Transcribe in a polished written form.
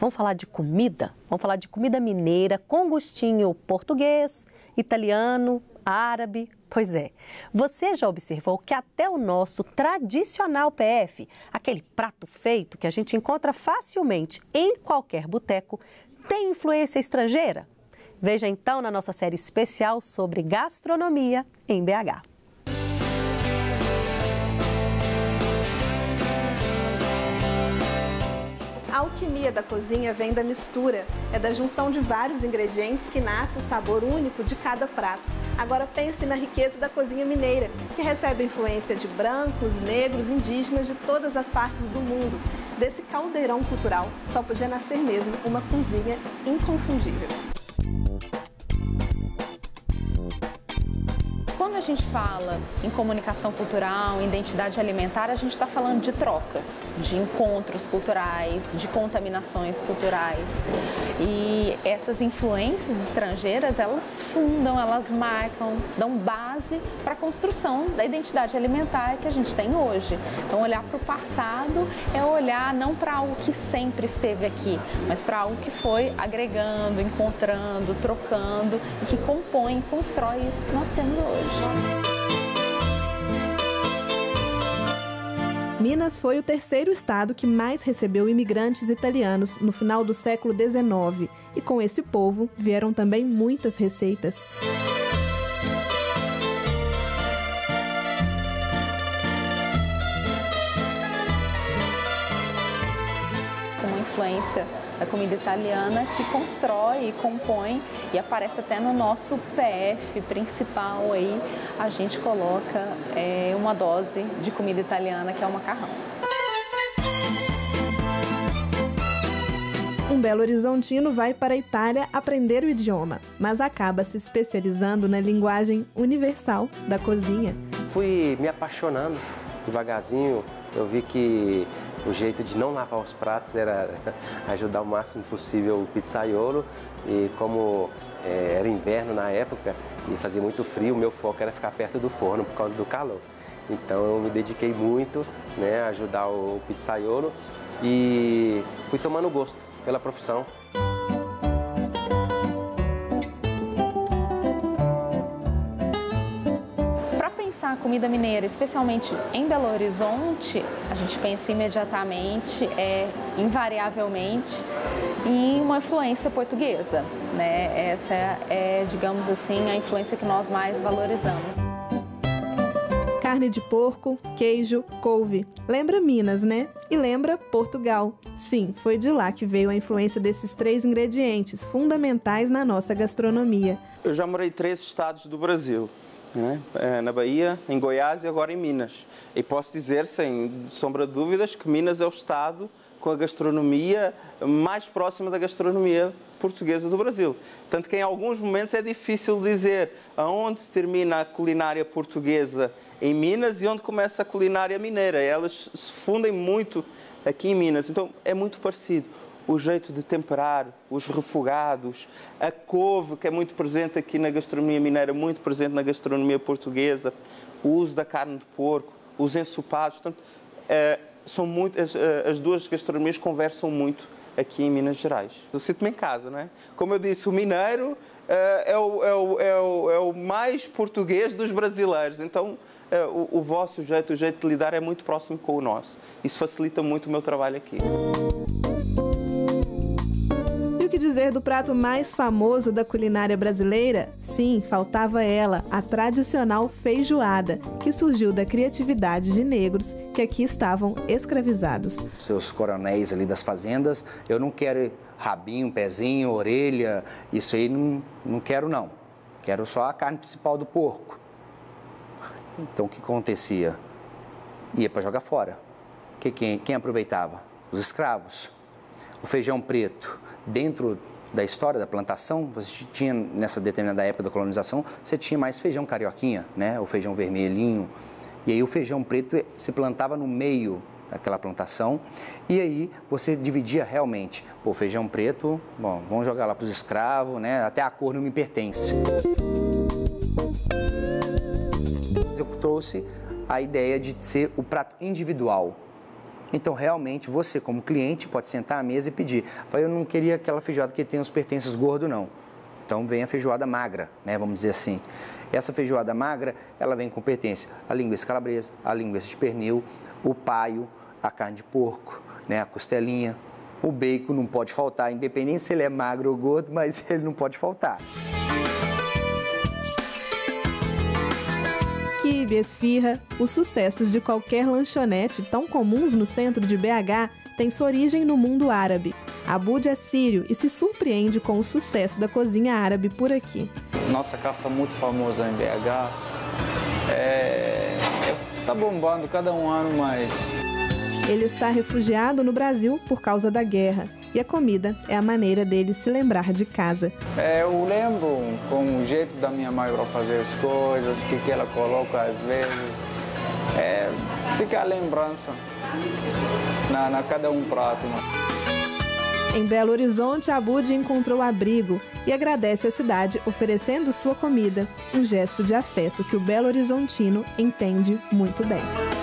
Vamos falar de comida? Vamos falar de comida mineira com gostinho português, italiano, árabe. Pois é, você já observou que até o nosso tradicional PF, aquele prato feito que a gente encontra facilmente em qualquer boteco, tem influência estrangeira? Veja então na nossa série especial sobre gastronomia em BH. A alquimia da cozinha vem da mistura, é da junção de vários ingredientes que nasce o sabor único de cada prato. Agora pense na riqueza da cozinha mineira, que recebe influência de brancos, negros, indígenas de todas as partes do mundo. Desse caldeirão cultural só podia nascer mesmo uma cozinha inconfundível. Quando a gente fala em comunicação cultural, em identidade alimentar, a gente está falando de trocas, de encontros culturais, de contaminações culturais. E essas influências estrangeiras, elas fundam, elas marcam, dão base para a construção da identidade alimentar que a gente tem hoje. Então, olhar para o passado é olhar não para algo que sempre esteve aqui, mas para algo que foi agregando, encontrando, trocando e que compõe, constrói isso que nós temos hoje. Minas foi o terceiro estado que mais recebeu imigrantes italianos no final do século XIX. E com esse povo vieram também muitas receitas. Com uma influência da comida italiana que constrói e compõe e aparece até no nosso PF principal aí, a gente coloca uma dose de comida italiana que é o macarrão. Um Belo Horizontino vai para a Itália aprender o idioma, mas acaba se especializando na linguagem universal da cozinha. Fui me apaixonando devagarzinho, eu vi que o jeito de não lavar os pratos era ajudar o máximo possível o pizzaiolo. E como era inverno na época e fazia muito frio, o meu foco era ficar perto do forno por causa do calor. Então eu me dediquei muito, a ajudar o pizzaiolo e fui tomando gosto pela profissão. A comida mineira, especialmente em Belo Horizonte, a gente pensa imediatamente, invariavelmente, em uma influência portuguesa, né? Essa é, digamos assim, a influência que nós mais valorizamos. Carne de porco, queijo, couve. Lembra Minas, né? E lembra Portugal. Sim, foi de lá que veio a influência desses três ingredientes fundamentais na nossa gastronomia. Eu já morei em 3 estados do Brasil. Na Bahia, em Goiás e agora em Minas. E posso dizer, sem sombra de dúvidas, que Minas é o estado com a gastronomia mais próxima da gastronomia portuguesa do Brasil. Tanto que em alguns momentos é difícil dizer aonde termina a culinária portuguesa em Minas e onde começa a culinária mineira. Elas se fundem muito aqui em Minas, então é muito parecido. O jeito de temperar, os refogados, a couve, que é muito presente aqui na gastronomia mineira, muito presente na gastronomia portuguesa, o uso da carne de porco, os ensopados. Portanto, as duas gastronomias conversam muito aqui em Minas Gerais. Eu sinto-me em casa, não é? Como eu disse, o mineiro é o mais português dos brasileiros. Então, o vosso jeito, o jeito de lidar é muito próximo com o nosso. Isso facilita muito o meu trabalho aqui. E o que dizer do prato mais famoso da culinária brasileira? Sim, faltava ela, a tradicional feijoada, que surgiu da criatividade de negros que aqui estavam escravizados. Seus coronéis ali das fazendas, eu não quero rabinho, pezinho, orelha, isso aí não quero não. Quero só a carne principal do porco. Então o que acontecia? Ia para jogar fora. Quem aproveitava? Os escravos. O feijão preto, dentro da história da plantação, você tinha, nessa determinada época da colonização, você tinha mais feijão carioquinha, né? O feijão vermelhinho. E aí o feijão preto se plantava no meio daquela plantação e aí você dividia realmente. Pô, feijão preto, bom, vamos jogar lá para os escravos, né? Até a cor não me pertence. Eu trouxe a ideia de ser o prato individual. Então, realmente, você como cliente pode sentar à mesa e pedir. Eu não queria aquela feijoada que tem os pertences gordos, não. Então, vem a feijoada magra, né, vamos dizer assim. Essa feijoada magra, ela vem com pertence a linguiça calabresa, a linguiça de pernil, o paio, a carne de porco, né, a costelinha. O bacon não pode faltar, independente se ele é magro ou gordo, mas ele não pode faltar. Quibe, esfirra, os sucessos de qualquer lanchonete tão comuns no centro de BH têm sua origem no mundo árabe. Aboud é sírio e se surpreende com o sucesso da cozinha árabe por aqui. Nossa carne está muito famosa em BH. Está bombando cada um ano mais. Ele está refugiado no Brasil por causa da guerra e a comida é a maneira dele se lembrar de casa. Eu lembro com o jeito da minha mãe para fazer as coisas, que ela coloca às vezes. Fica a lembrança na cada um prato. Em Belo Horizonte, Aboud encontrou abrigo e agradece a cidade oferecendo sua comida, um gesto de afeto que o Belo Horizontino entende muito bem.